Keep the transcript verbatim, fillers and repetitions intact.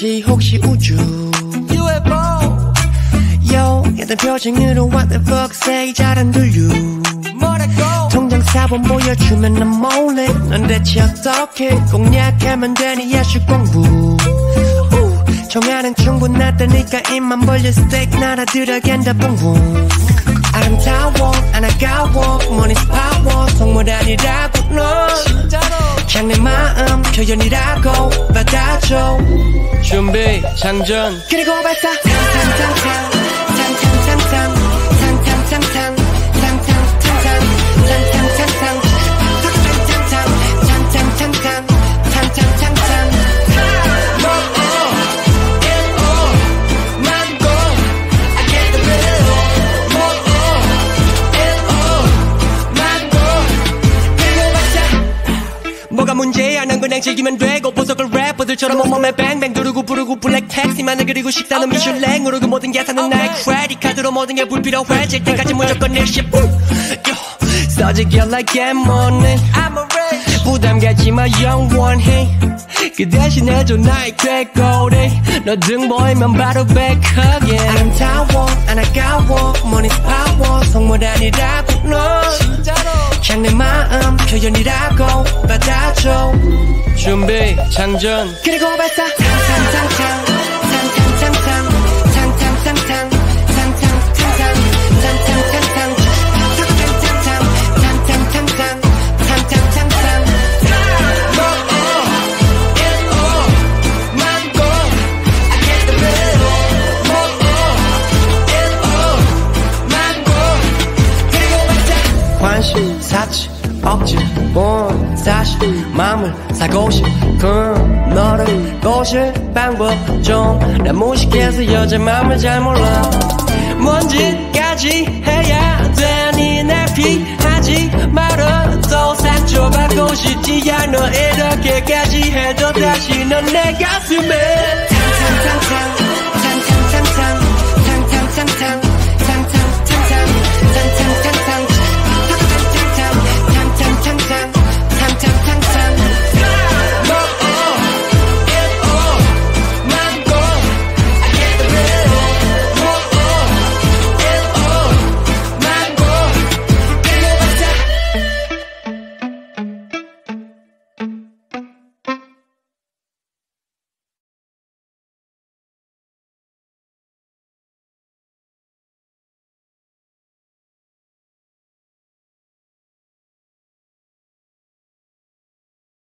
혹시 혹시 우주 유에프오 Yo 얘들 표정으로 what the fuck say 잘 안 들려 뭐라고 통장 사본 보여주면 난 몰래 넌 대체 어떻게 공략하면 되니 예술 공부 정하는 충분하다니까 입만 벌려 스테이크 나라 들어간다 붕붕 아름다워 안 아까워 money's power 속물 아니라고 너 그냥 내 마음 표현이라고 받아줘 준비 장전 그리고 발사 탕탕탕탕 탕탕탕탕 탕탕탕탕 탕탕탕탕 탕탕탕탕 탕탕탕탕 탕탕탕탕 뭐가 문제야 난 그냥 즐기면 되고 보석을 래퍼들처럼 온몸에 뱅뱅 두르고 부르고 블랙 택시만을 그리고 식사는 미슐랭으로 그 모든 계산은 나의 크레딧 카드로 모든 게 불필요해 질 때까지 무조건 일십 써지기 like get money 부담 갖지 마 영원히 그 대신 해줘 나의 꾀꼬리 너 등 보이면 바로 back again 아름다워 안 아까워 money's power 속물 아니라고 너 그냥 내 마음 표현이라고 받아줘 준비 장전 그리고 발사 탕탕탕탕 탕탕탕탕 탕탕탕탕 탕탕탕탕 탕탕탕탕 탕탕탕탕 탕탕탕탕 관심 사치 억지 본 사실 마음을 사고 싶은 너를 꼬실 방법 좀 난 무식해서 여자 마음을 잘 몰라 뭔 짓까지 해야 되니 날 피하지 말아도 상처받고 싶지 않아 이렇게까지 해도 다시 넌 내 가슴에 탕탕탕탕